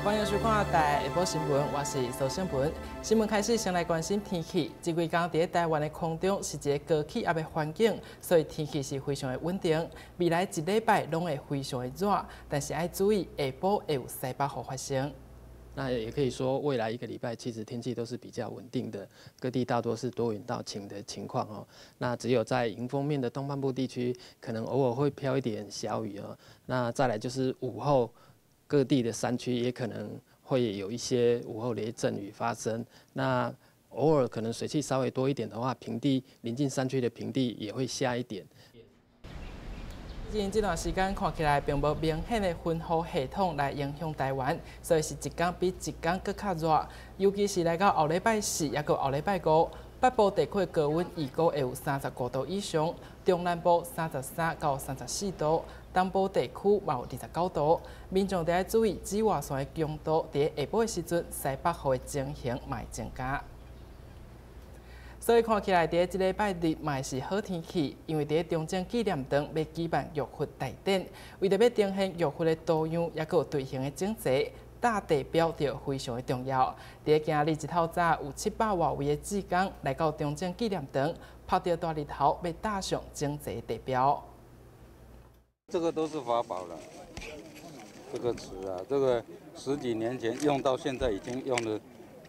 欢迎收看台下晡新闻，我是苏胜文。新闻开始，先来关心天气。这几天在台湾的空中是一个高气压的环境，所以天气是非常的稳定。未来一礼拜拢会非常的热，但是要注意下晡会有西北风发生。 那也可以说，未来一个礼拜其实天气都是比较稳定的，各地大多是多云到晴的情况哦。那只有在迎风面的东半部地区，可能偶尔会飘一点小雨哦。那再来就是午后，各地的山区也可能会有一些午后雷阵雨发生。那偶尔可能水汽稍微多一点的话，平地临近山区的平地也会下一点。 因这段时间看起来并无明显的云雾系统来影响台湾，所以是一天比一天更较热。尤其是来到后礼拜四，也个后礼拜五，北部地区高温预估会有35度以上，中南部33到34度，东部地区嘛有29度。民众得要注意紫外线的强度，在下晡的时阵，西北风的情形嘛会增加。所以看起来，在这礼拜日嘛是好天气，因为在中正纪念堂要举办玉佛大典，为着要呈现玉佛的多样，也有队形的整齐，大地标就非常的重要。在今日一透早，有700多位的志工来到中正纪念堂，拍到大日头，要搭上整齐的地标。 这个都是法宝了，这个瓷啊，这个10几年前用到现在已经用了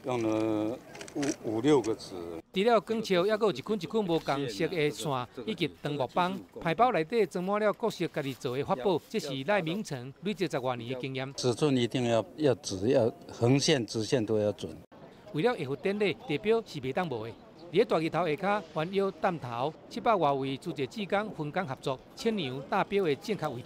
5、6个瓷。 除了光桥，还有一捆一捆无同色的线，以及长木棒。牌包内底装满了各式家己做的法宝，这是赖明成累积10多年的经验。 尺寸一定要直，要横线、直线都要准。 为了下佛典礼，地标是袂当无的。伫大日头下骹环绕弹头，700多位主席志工分工合作，牵牛大标的正确位置。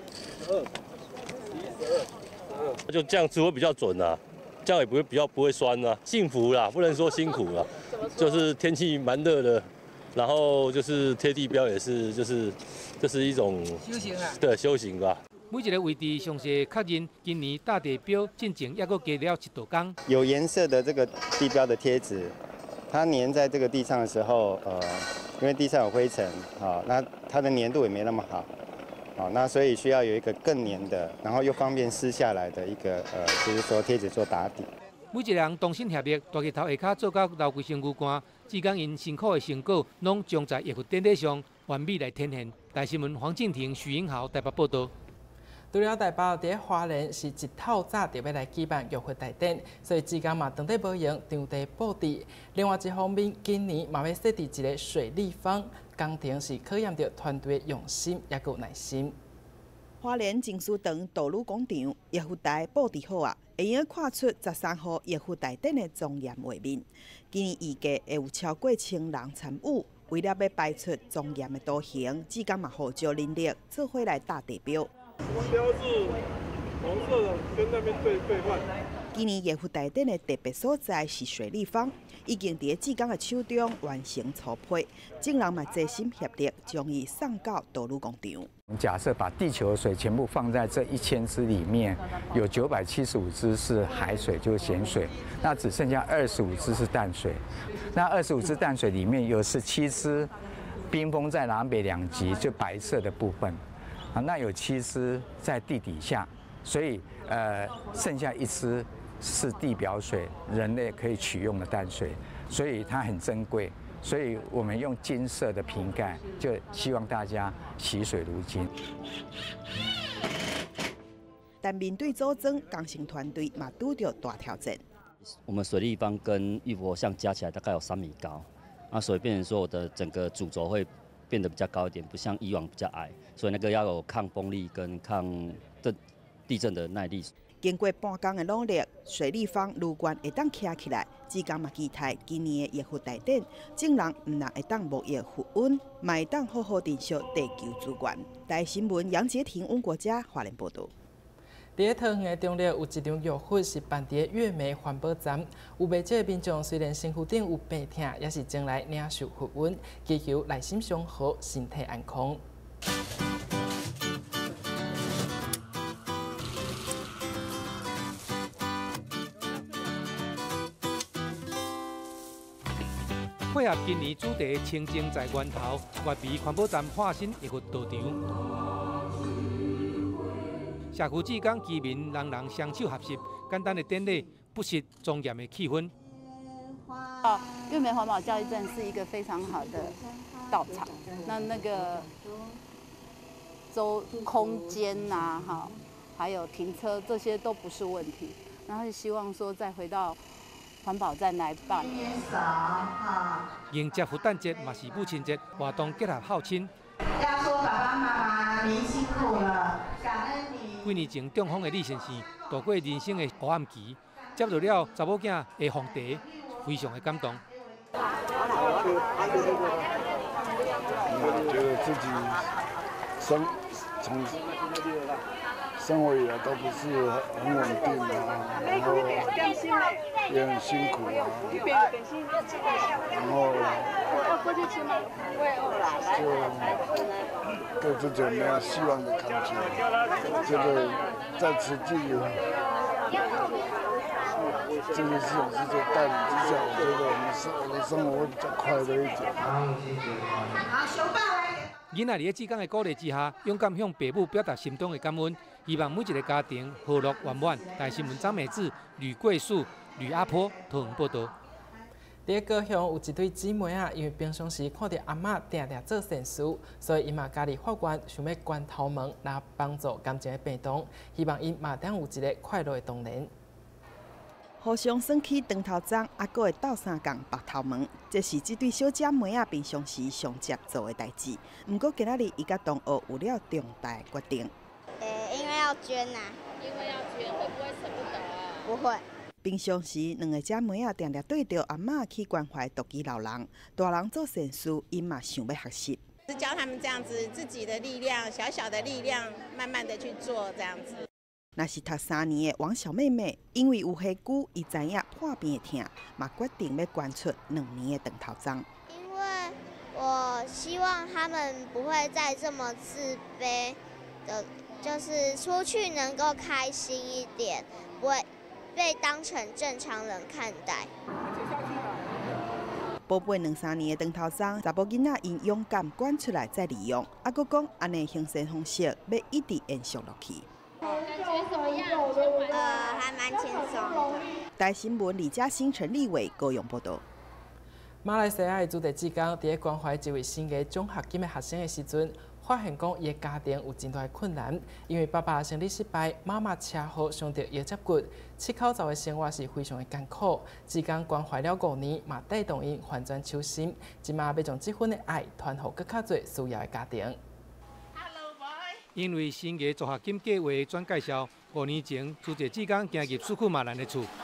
就这样子会比较准啊。这样也不会酸啊，幸福啦，不能说辛苦啦，就是天气蛮热的，然后就是贴地标也是，就是一种修行啊，对，修行吧。 每一个位置详细确认，今年大地标进前也搁加了1道工。 有颜色的这个地标的贴纸，它粘在这个地上的时候，因为地上有灰尘，那它的粘度也没那么好。好，那所以需要有一个更黏的，然后又方便撕下来的一个就是说贴纸做打底。 每一个人同心协力，大日头下骹做到流规身躯汗，志工因辛苦的成果，拢将在玉佛典礼上完美来呈现。台新闻黄敬庭、许英豪台北报道。 除了台北，在花莲是一透早就要来举办玉佛大典，所以志工嘛当地保养、场地布置。另外一方面，今年嘛要设置一个水立方。工程是考验着团队的用心也有耐心。 花莲情绪堂道路广场玉佛台布置好啊，会用看出13号玉佛大典的庄严画面。今年预计会有超过1000人参与，为了要摆出庄严的图形，志工嘛号召人力做伙来搭地标。 标志红色的跟那边对换。 今年玉佛大典的特别所在是水立方，已经在志工的手中完成初批，众人嘛齐心协力，将伊送到道路广场。 假设把地球的水全部放在这1000支里面，有975支是海水，就是咸水，那只剩下25支是淡水。那25支淡水里面有17支冰封在南北2极，就白色的部分，那有7支在地底下，所以剩下1支是地表水，人类可以取用的淡水，所以它很珍贵。所以我们用金色的瓶盖，就希望大家惜水如金。 但面对组装，工程团队嘛拄着大挑战。 我们水立方跟玉佛像加起来大概有3米高，所以变成说我的整个主轴会变得比较高一点，不像以往比较矮，所以那个要有抗风力跟抗地震的耐力。 经过半工的努力，水立方如愿会当徛起来。志工嘛期待今年的玉佛大典，众人唔但会当沐浴护温，嘛会当好好珍惜地球资源。台新闻杨洁婷、温国嘉华联报道。 在桃园的中立有一场玉佛是办在月眉环保站，有未少民众虽然身躯顶有病痛，也是前来领受佛温，祈求内心祥和，身体安康。 配合今年主题清净在源头，月眉环保站化身玉佛道场。社区志工居民人人双手合十， 简单的典礼不失庄严的气氛。 月梅环保教育站是一个非常好的道场，那个空间呐，还有停车这些都不是问题。然后希望说再回到环保站来办。 迎接佛诞节嘛是母亲节，活动结合孝亲。 要说爸爸妈妈您辛苦了，感恩你。 几年前中风的李先生度过人生的黑暗期，接到了查某囝的红茶，非常的感动。 觉得自己从生活以来都不是很稳定啊，然后也很辛苦啊，然后就对自己没有希望的感觉。这个在实际这个事情是在带领之下，我觉得我的生活会比较快乐一点。 好，熊爸来。 囡仔伫志刚的鼓励之下，勇敢向父母表达心中的感恩，希望每一个家庭和乐圆满。台新闻张美智、吕桂树、吕阿婆讨论报道。 伫高雄有一对姊妹啊，因为平常时看到阿嬷定定做善事，所以因嘛家己发愿想要关头门来帮助感情的病童，希望因嘛当有一个快乐的童年。互相算起长头章，还佫会斗相共白头毛，这是这对小姐妹仔平常时上接做的代志。不过今仔日伊甲同学有了重大决定。 因为要捐呐。 因为要捐，会不会舍不得啊？ 不会。 平常时两个姐妹仔定定对着阿嬷去关怀独居老人，大人做善事，因嘛想要学习。 是教他们这样子，自己的力量，小小的力量，慢慢的去做这样子。 那是读3年的王小妹妹，因为有下久，伊知影破病的痛，嘛决定要捐出2年的长头章。 因为我希望他们不会再这么自卑的，就是出去能够开心一点，不会被当成正常人看待。宝贝2、3年的长头章，查某囡仔因勇敢捐出来再利用，还佫讲安尼行善方式要一直延续落去。 感觉怎么样？ 还蛮轻松的。 台新闻李嘉欣、陈立伟高雄报道。马来西亚的主题志工伫关怀一位新的奖学金的学生的时阵，发现讲伊的家庭有真大的困难，因为爸爸生理失败，妈妈车祸伤到腰脊骨，7口罩的生活是非常的艰苦。志工关怀了5年，嘛带动因反转求心，今嘛要将这份的爱传予更较多需要的家庭。 因为新的助学金计划转介绍，5年前主题志工行入苏库马兰的厝。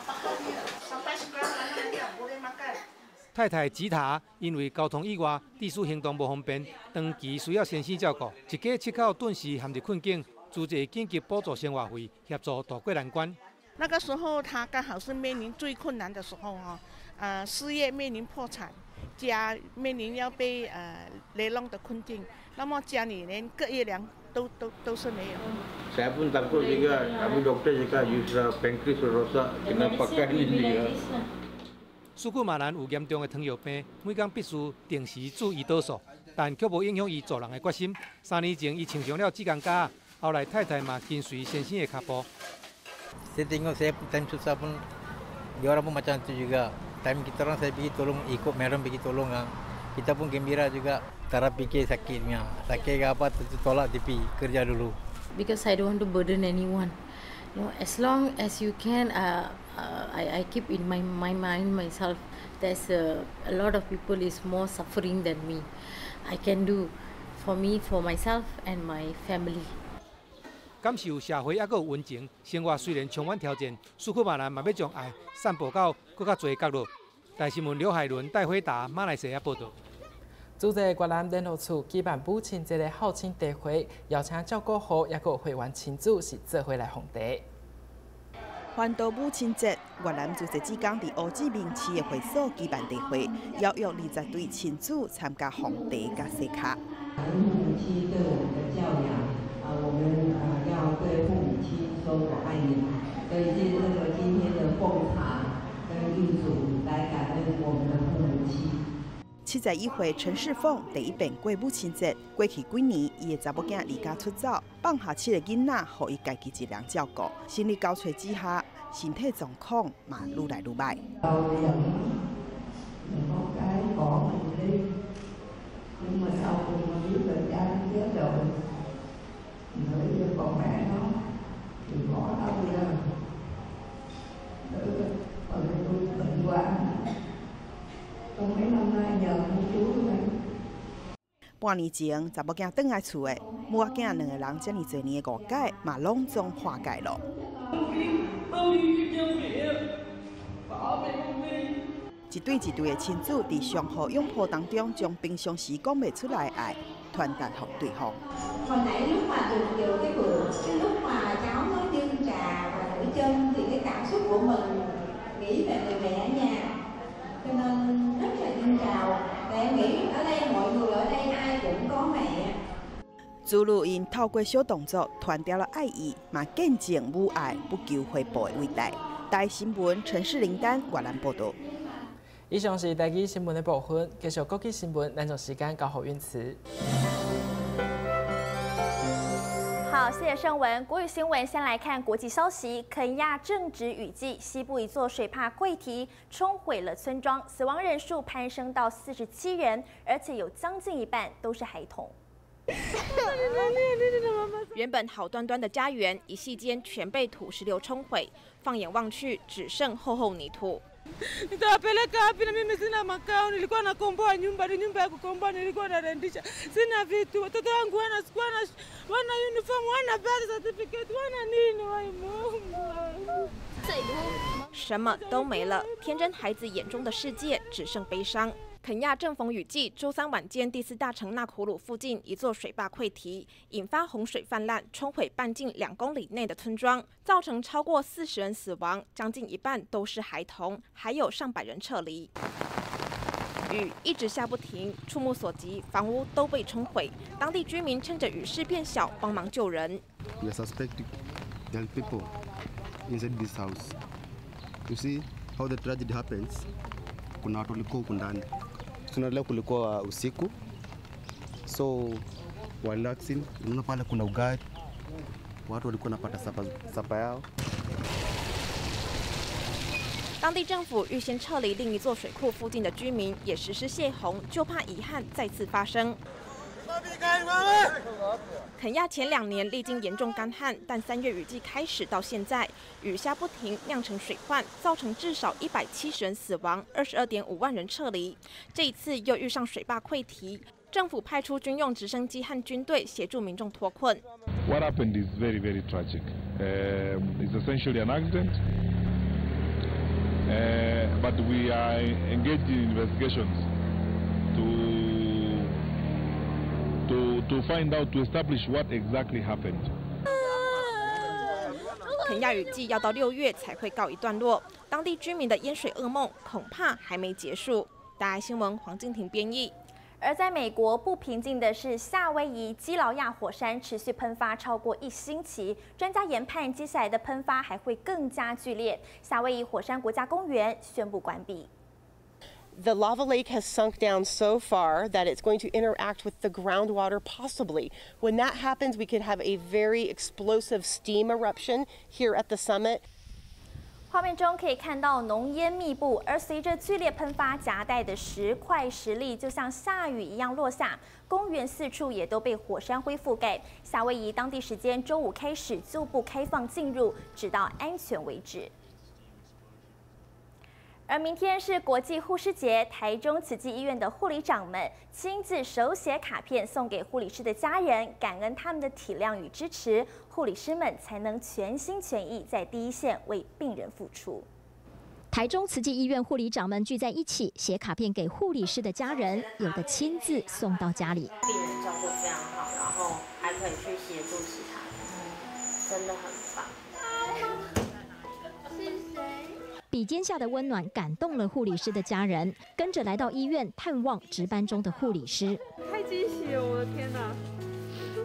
太太吉塔因为交通意外，地属行动不方便，长期需要先生照顾。一家7口顿时陷入困境，主题紧急补助生活费，协助渡过难关。 那个时候他刚好是面临最困难的时候哈，事业面临破产，家面临要被雷弄的困境，那么家里连个月粮都是没有。 Saya pun takut juga, kami dokter juga pankreas rosak, kena pakai ini. 苏库马兰有严重的糖尿病，每天必须定时注胰岛素，但却无影响伊做人的决心。3年前，伊穿上了志工架，后来太太嘛跟随先生的脚步。 Saya tengok saya time susah pun, dia orang pun macam itu juga. Time kita orang saya pergi tolong, ikut merem pergi tolong kita pun gembira juga. Tak fikir sakitnya, sakit ke apa tolak tepi kerja dulu. Because I don't want to burden anyone. You know, as long as you can, I keep in my mind myself. There's a lot of people is more suffering than me. I can do for me, for myself and my family. 感受社会还佫有温情，生活虽然充满挑战，苏库马兰嘛要将爱散播到更较侪角落。台新闻刘海伦、戴辉达，马来西亚报道。主席越南联络处举办母亲节的孝亲茶会，邀请照顾户也佫会员亲子是做伙来奉茶。欢度母亲节，越南主席志工伫乌志明市的会所举办茶会，邀约20对亲子参加奉茶甲洗卡。父母亲对我们的教养，我们要对父母亲说我爱你，所以借这个今天的奉茶跟玉祖来感恩我们的父母亲。71岁陈世凤第一遍过母亲节，过去几年，伊的查某囝离家出走，放下7个囡仔，予伊家己一人照顾。心力交瘁之下， 身体状况嘛愈来愈歹。 Nhưng mà sau cùng mà biết là cha nó chết rồi, nói với con mẹ nó thì bỏ đâu ra, còn tôi bệnh quá, trong mấy năm nay nhờ cô chú này. 半年前，查某囝转来厝的，母仔囝两个人遮尔侪年的误解，嘛拢总化解了。一对一对的亲子伫相互拥抱当中，将平常时讲袂出来的爱传达给对方。 Hồi nãy lúc mà được dự cái lúc mà cháu nói dâng trà và rửa chân thì cái cảm xúc của mình nghĩ về người mẹ ở nhà, cho nên rất là dâng trào. Và em nghĩ ở đây mọi người ở đây ai cũng có mẹ. 朱露因透过小动作传达了爱意，嘛见证母爱不求回报的伟大。台新闻陈世玲丹越南报道。 以上是台语新闻的部分，继续国际新闻，咱就时间交给允慈。 好，谢谢盛文。国语新闻先来看国际消息：肯亚正值雨季，西部一座水坝溃堤冲毁了村庄，死亡人数攀升到47人，而且有将近一半都是孩童。 原本好端端的家园，一夕间全被土石流冲毁，放眼望去，只剩厚厚泥土。 Nitawapeleka wapi na mimi sina makao, nilikuwa nakomboa nyumba ya kukomboa, nilikuwa narendisha, sina vitu, watoto wangu wana uniform, wana birth certificate, wana nini, wai Mungu. 什么都没了，天真孩子眼中的世界只剩悲伤。 肯亚正逢雨季，周三晚间第4大城纳库鲁附近一座水坝溃堤，引发洪水泛滥，冲毁半径2公里内的村庄，造成超过40人死亡，将近一半都是孩童，还有上百人撤离。雨一直下不停，触目所及，房屋都被冲毁。当地居民趁着雨势变小，帮忙救人。 We suspect young people inside this house. You see how the tragedy happens? Kuna watu walikuwa huku ndani. Tunaelewa kulikuwa usiku, so relaxing. Unaona pale kuna ugali, watu walikuwa wanapata sapa yao. 当地政府预先撤离另一座水库附近的居民，也实施泄洪，就怕遗憾再次发生。 肯亚前2年历经严重干旱，但3月雨季开始到现在，雨下不停，酿成水患，造成至少170人死亡，22.5万人撤离。这一次又遇上水坝溃堤，政府派出军用直升机和军队协助民众脱困。 What happened is very, very tragic. It's essentially an accident, but we are engaged in investigations to find out, to establish what exactly happened. 肯亚雨季要到6月才会告一段落，当地居民的淹水噩梦恐怕还没结束。大爱新闻黄静婷编译。 而在美国，不平静的是夏威夷基劳亚火山持续喷发超过1星期，专家研判接下来的喷发还会更加剧烈。夏威夷火山国家公园宣布关闭。 The lava lake has sunk down so far that it's going to interact with the groundwater possibly. When that happens, we could have a very explosive steam eruption here at the summit. 画面中可以看到浓烟密布，而随着剧烈喷发夹带的石块、石粒，就像下雨一样落下。公园四处也都被火山灰覆盖。夏威夷当地时间周5开始就不开放进入，直到安全为止。 而明天是国际护士节，台中慈济医院的护理长们亲自手写卡片送给护理师的家人，感恩他们的体谅与支持，护理师们才能全心全意在第一线为病人付出。 台中慈济医院护理长们聚在一起，写卡片给护理师的家人，有的亲自送到家里。 病人照顾非常好，然后还可以去协助其他人，真的很棒。 笔尖下的温暖感动了护理师的家人，跟着来到医院探望值班中的护理师。 太惊喜了，我的天哪！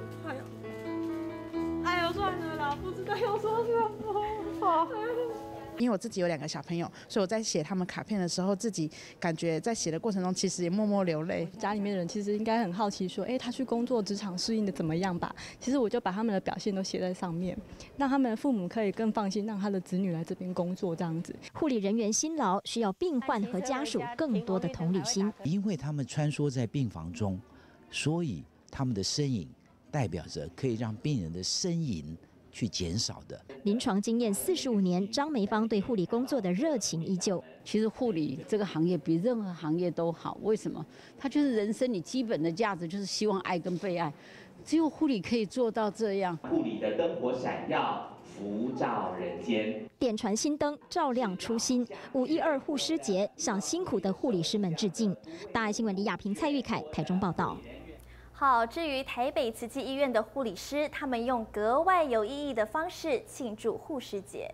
哎呦，算了啦，不知道要说什么。 因为我自己有2个小朋友，所以我在写他们卡片的时候，自己感觉在写的过程中，其实也默默流泪。 家里面的人其实应该很好奇说，他去工作职场适应的怎么样吧？其实我就把他们的表现都写在上面，让他们的父母可以更放心，让他的子女来这边工作这样子。 护理人员辛劳，需要病患和家属更多的同理心。 因为他们穿梭在病房中，所以他们的身影代表着可以让病人的呻吟去减少的。 临床经验45年，张梅芳对护理工作的热情依旧。 其实护理这个行业比任何行业都好，为什么？它就是人生你基本的价值，就是希望爱跟被爱，只有护理可以做到这样。 护理的灯火闪耀，福照人间。 点传心灯，照亮初心。512护师节，向辛苦的护理师们致敬。大爱新闻李雅萍、蔡玉凯台中报道。 好，至于台北慈济医院的护理师，他们用格外有意义的方式庆祝护师节。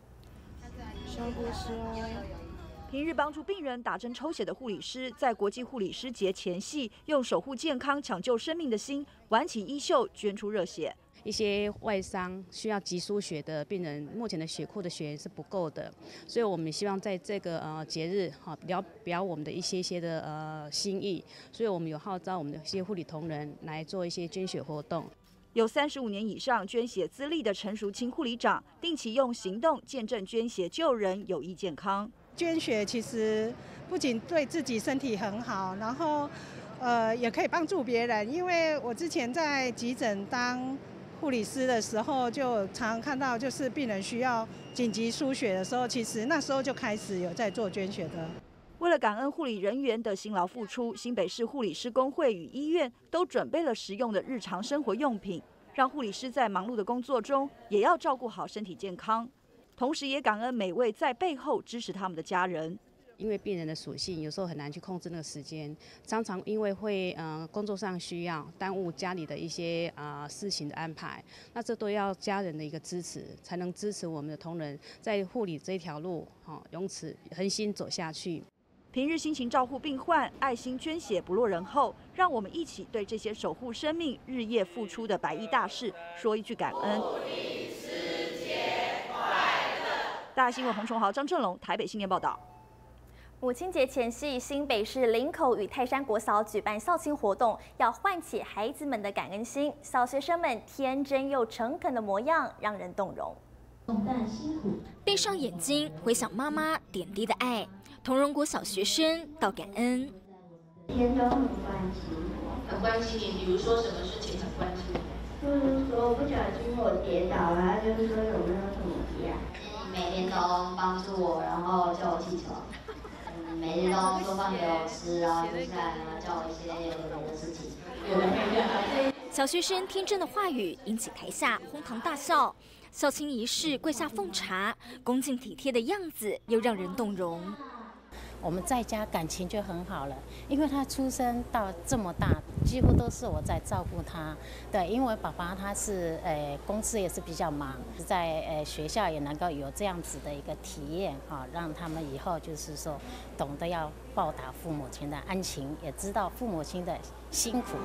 平日帮助病人打针抽血的护理师，在国际护理师节前夕，用守护健康、抢救生命的心，挽起衣袖，捐出热血。 一些外伤需要急输血的病人，目前的血库的血源是不够的，所以我们希望在这个节日表我们的一些的心意，所以我们有号召我们的一些护理同仁来做一些捐血活动。 有35年以上捐血资历的陈淑清护理长，定期用行动见证捐血救人，有益健康。 捐血其实不仅对自己身体很好，然后也可以帮助别人，因为我之前在急诊当护理师的时候，就常常看到，就是病人需要紧急输血的时候，其实那时候就开始有在做捐血的。 为了感恩护理人员的辛劳付出，新北市护理师公会与医院都准备了实用的日常生活用品，让护理师在忙碌的工作中也要照顾好身体健康，同时也感恩每位在背后支持他们的家人。 因为病人的属性有时候很难去控制那个时间，常常因为会工作上需要耽误家里的一些事情的安排，那这都要家人的一个支持，才能支持我们的同仁在护理这条路永此恒心走下去。 平日辛勤照护病患，爱心捐血不落人后，让我们一起对这些守护生命、日夜付出的百亿大士说一句感恩。护理师节快乐！大爱新闻洪崇豪、张正龙，台北新闻报道。 母亲节前夕，新北市林口与泰山国小举办孝亲活动，要唤起孩子们的感恩心。小学生们天真又诚恳的模样，让人动容。 闭上眼睛，回想妈妈点滴的爱。同荣国小学生道感恩。 天都很关心我， 很关心你。比如说什么事情很关心你？ 就是说不小心我跌倒了，就是说有没有什么急啊？ 每天都帮助我，然后叫我起床。每天都做饭给我吃，然后接下来呢叫我一些有的没的事情。 小学生天真的话语引起台下哄堂大笑。孝亲仪式跪下奉茶，恭敬体贴的样子又让人动容。 我们在家感情就很好了，因为他出生到这么大，几乎都是我在照顾他。对，因为爸爸他是公司也是比较忙，在学校也能够有这样子的一个体验让他们以后就是说懂得要报答父母亲的恩情，也知道父母亲的辛苦。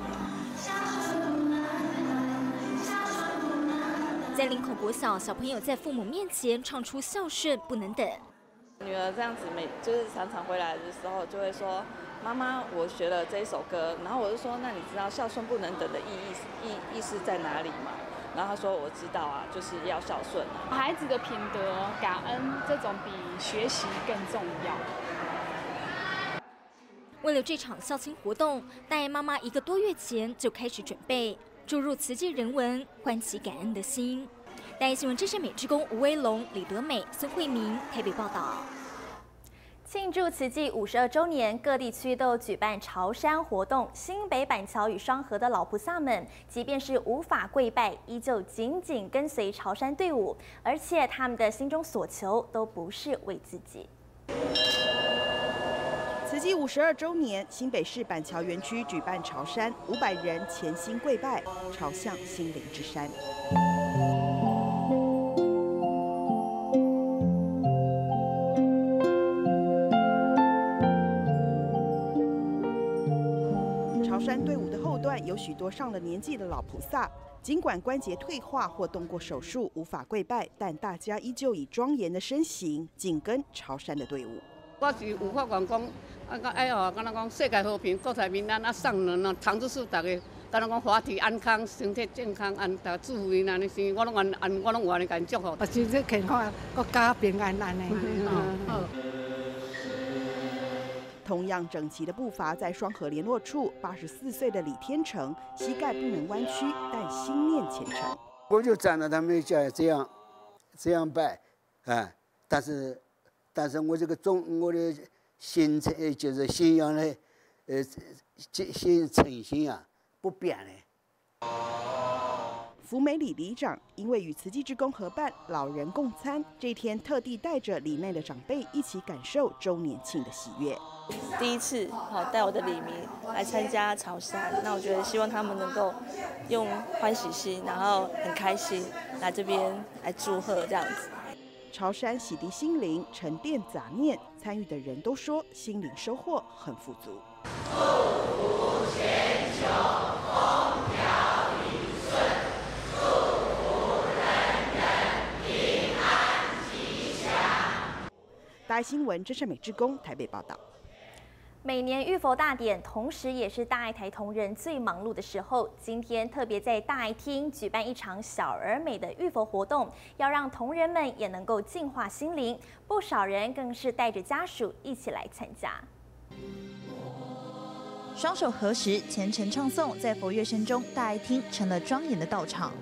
在林口国小，小朋友在父母面前唱出孝顺不能等。 女儿这样子就是常常回来的时候就会说，妈妈，我学了这一首歌，然后我就说，那你知道孝顺不能等的意思在哪里吗？然后她说我知道啊，就是要孝顺。 孩子的品德、感恩这种比学习更重要。 为了这场孝亲活动，大爱妈妈1个多月前就开始准备，注入慈济人文，唤起感恩的心。大爱新闻，这是美职工吴威龙、李德美、孙慧明台北报道。 庆祝慈济52周年，各地区都举办朝山活动。新北板桥与双河的老菩萨们，即便是无法跪拜，依旧紧紧跟随朝山队伍，而且他们的心中所求都不是为自己。 慈济52周年，新北市板桥园区举办朝山，500人潜心跪拜，朝向心灵之山。朝山队伍的后段有许多上了年纪的老菩萨， 尽管关节退化或动过手术无法跪拜，但大家依旧以庄严的身形紧跟潮汕的队伍。 我是有法愿讲，敢若讲世界和平、国泰民安，送人唐主事大家，敢若讲法体安康、身体健康，大家祝福因安尼生，我拢有安尼甲因祝福。 身体健康，国家平安安尼。 同样整齐的步伐在双河联络处，84岁的李天成膝盖不能弯曲，但心念虔诚。 我就站在他们家这样拜，但是我这个我的心就是信仰的诚心啊不变的。 福美里里长因为与慈济志工合办老人共餐，这一天特地带着里内的长辈一起感受周年庆的喜悦。 第一次带我的里民来参加潮汕，那我觉得希望他们能够用欢喜心，然后很开心来这边来祝贺这样子。 潮汕洗涤心灵，沉淀杂念，参与的人都说心灵收获很富足。祝福全球风调雨顺，祝福人人平安吉祥。大爱新闻真善美志工台北报道。 每年浴佛大典，同时也是大爱台同仁最忙碌的时候。今天特别在大爱厅举办一场小而美的浴佛活动，要让同仁们也能够净化心灵。不少人更是带着家属一起来参加。 双手合十，虔诚唱诵，在佛乐声中，大爱厅成了庄严的道场。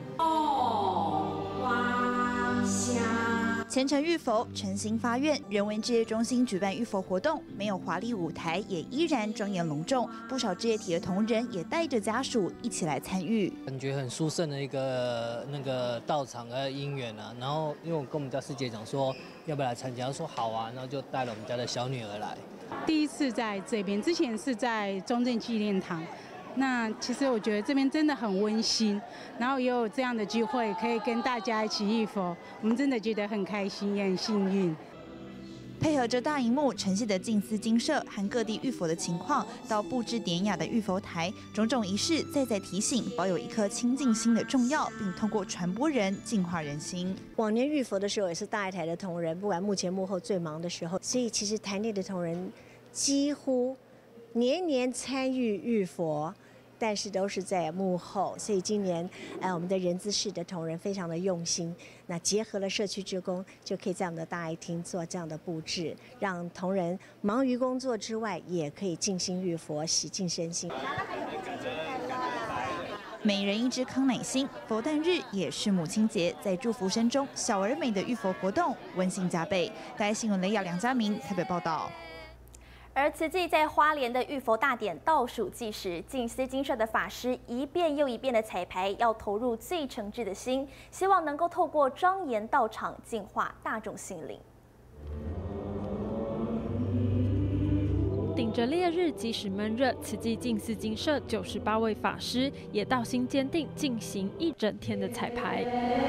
虔诚浴佛，诚心发愿。人文置业中心举办浴佛活动，没有华丽舞台，也依然庄严隆重。不少置业体的同仁也带着家属一起来参与， 感觉很殊胜的一个道场和姻缘啊。然后因为我跟我们家师姐讲说要不要来参加，她说好啊，然后就带了我们家的小女儿来。 第一次在这边，之前是在中正纪念堂。那其实我觉得这边真的很温馨，然后也有这样的机会可以跟大家一起浴佛，我们真的觉得很开心，也很幸运。 配合着大荧幕呈现的静思精舍和各地浴佛的情况，到布置典雅的浴佛台，种种仪式再提醒保有一颗清净心的重要，并通过传播人净化人心。 往年浴佛的时候也是大爱台的同仁，不管幕前幕后最忙的时候，所以其实台内的同仁几乎年年参与浴佛，但是都是在幕后，所以今年我们的人资室的同仁非常的用心，那结合了社区志工，就可以在我们的大爱厅做这样的布置，让同仁忙于工作之外，也可以静心浴佛，洗净身心。 每人一支康乃馨，佛诞日也是母亲节，在祝福声中，小而美的浴佛活动温馨加倍。大爱新闻雷亚梁家明台北报道。 而慈济在花莲的浴佛大典倒数计时，静思精舍的法师一遍又一遍的彩排，要投入最诚挚的心，希望能够透过庄严道场净化大众心灵。 顶着烈日，即使闷热，慈济静思精舍98位法师也道心坚定，进行一整天的彩排。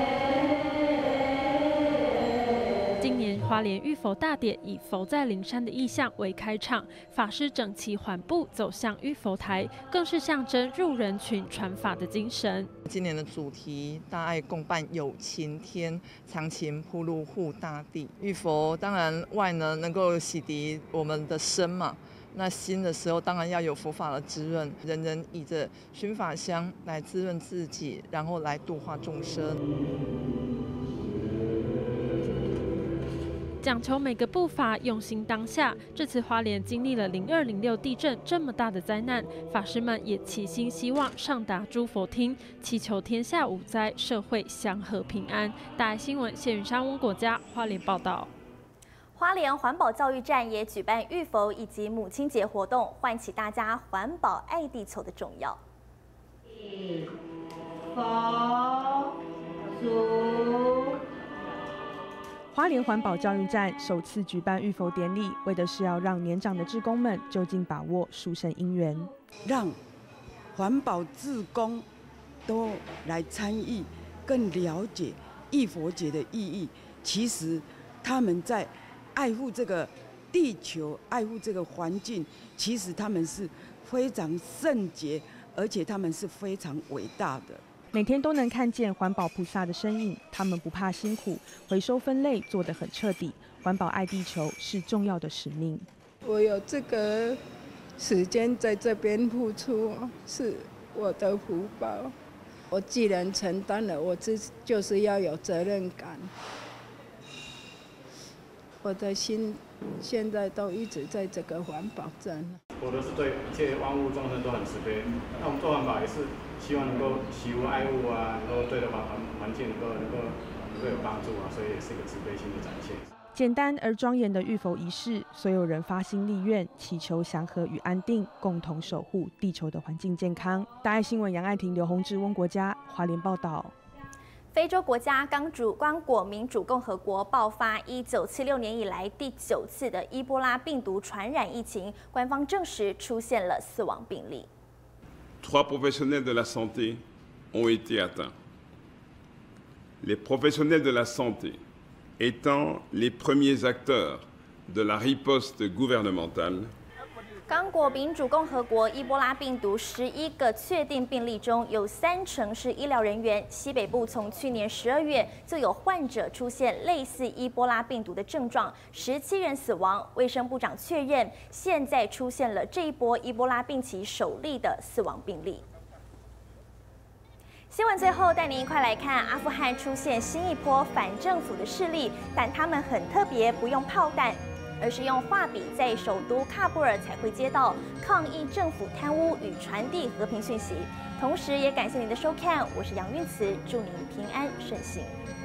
今年花莲浴佛大典以佛在灵山的意象为开场，法师整齐缓步走向浴佛台，更是象征入人群传法的精神。 今年的主题大爱共办有情天，常情铺路护大地。浴佛当然外呢能够洗涤我们的身嘛，那心的时候当然要有佛法的滋润，人人以着熏法香来滋润自己，然后来度化众生。 讲求每个步伐用心当下。这次花莲经历了02、06地震这么大的灾难，法师们也齐心希望上达诸佛厅，祈求天下无灾，社会祥和平安。大爱新闻谢云山温国家花莲报道。 花莲环保教育站也举办浴佛以及母亲节活动，唤起大家环保爱地球的重要。 佛祖。花莲环保教育站首次举办浴佛典礼，为的是要让年长的志工们就近把握殊胜因缘， 让环保志工都来参与，更了解浴佛节的意义。其实他们在爱护这个地球、爱护这个环境，其实他们是非常圣洁，而且他们是非常伟大的。 每天都能看见环保菩萨的身影，他们不怕辛苦，回收分类做得很彻底。环保爱地球是重要的使命。 我有这个时间在这边付出，是我的福报。我既然承担了，我就是要有责任感。我的心现在都一直在这个环保站。 我都是对一切万物众生都很慈悲。那我们做环保也是希望能够惜物爱物啊，能够对的环境能够有帮助啊，所以也是一个慈悲心的展现。 简单而庄严的浴佛仪式，所有人发心立愿，祈求祥和与安定，共同守护地球的环境健康。大爱新闻杨爱婷、刘宏志、翁国嘉，花莲报道。 非洲国家刚果民主共和国爆发1976年以来第9次的伊波拉病毒传染疫情，官方证实出现了死亡病例。 3 professionnels de la santé ont été atteints. Les professionnels de la santé étant les premiers acteurs de la riposte gouvernementale. 刚果民主共和国伊波拉病毒11个确定病例中，有30%是医疗人员。西北部从去年12月就有患者出现类似伊波拉病毒的症状，17人死亡。卫生部长确认，现在出现了这一波伊波拉病期首例的死亡病例。新闻最后带您一块来看，阿富汗出现新一波反政府的势力，但他们很特别，不用炮弹，而是用画笔在首都喀布尔彩绘街道抗议政府贪污与传递和平讯息。同时，也感谢您的收看，我是杨韵慈，祝您平安顺心。